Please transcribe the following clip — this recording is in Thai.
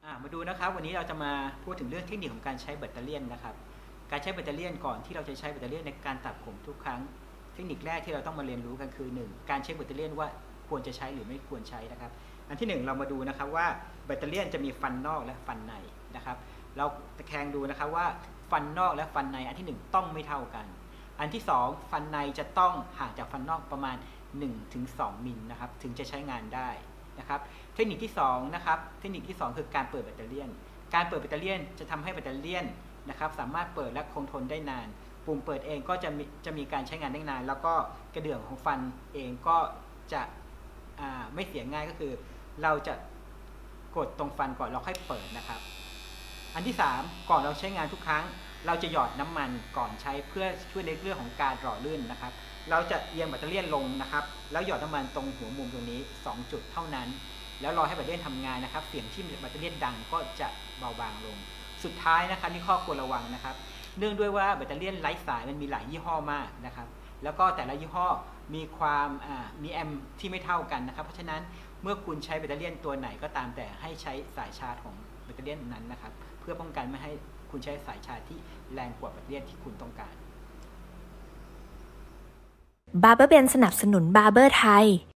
มาดูนะครับวันนี้เราจะมาพูดถึงเรื่องเทคนิคของการใช้แบตเตอรี่นะครับการใช้แบตเตอรี่ก่อนที่เราจะใช้แบตเตอรี่ในการตัดผมทุกครั้งเทคนิคแรกที่เราต้องมาเรียนรู้กันคือ 1. การเช็คแบตเตอรี่ว่าควรจะใช้หรือไม่ควรใช้นะครับอันที่ 1เรามาดูนะครับว่าแบตเตอรี่จะมีฟันนอกและฟันในนะครับเราตะแคงดูนะครับว่าฟันนอกและฟันในอันที่ 1ต้องไม่เท่ากันอันที่ 2ฟันในจะต้องห่างจากฟันนอกประมาณ 1-2 มิลนะครับถึงจะใช้งานได้นะครับเทคนิคที่2นะครับเทคนิคที่ 2คือการเปิดแบตเตอรี่การเปิดแบตเตอรี่จะทำให้แบตเตอรี่นะครับสามารถเปิดและคงทนได้นานปุ่มเปิดเองก็จะมีการใช้งานได้นานแล้วก็กระเดื่องของฟันเองก็จะไม่เสียง่ายก็คือเราจะกดตรงฟันก่อนเราค่อยเปิดนะครับอันที่ 3ก่อนเราใช้งานทุกครั้งเราจะหยอดน้ำมันก่อนใช้เพื่อช่วยในเรื่องของการหล่อลื่นนะครับเราจะเอียงแบตเตอรี่ลงนะครับแล้วหยอดน้ำมันตรงหัวมุมตรงนี้2จุดเท่านั้นแล้วรอให้แบตเตอรี่ทำงานนะครับเสียงที่แบตเตอรี่ดังก็จะเบาบางลงสุดท้ายนะครับนี่ข้อควรระวังนะครับเนื่องด้วยว่าแบตเตอรี่ไร้สายมันมีหลายยี่ห้อมากนะครับแล้วก็แต่ละยี่ห้อมีความมีแอมป์ที่ไม่เท่ากันนะครับเพราะฉะนั้นเมื่อคุณใช้แบตเตอรี่ตัวไหนก็ตามแต่ให้ใช้สายชาร์จของแบตเตอรี่นั้นนะครับเพื่อป้องกันไม่ให้คุณใช้สายชาร์จที่แรงกว่าแบตเตอรี่ที่คุณต้องการบาร์เบอร์เบนสนับสนุนบาร์เบอร์ไทย